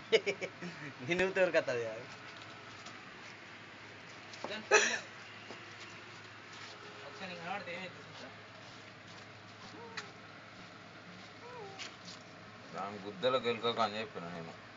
నిన్ను తోరుకత్తది అది దాని గుద్దలకు వెళ్ళక అని చెప్పిన నేను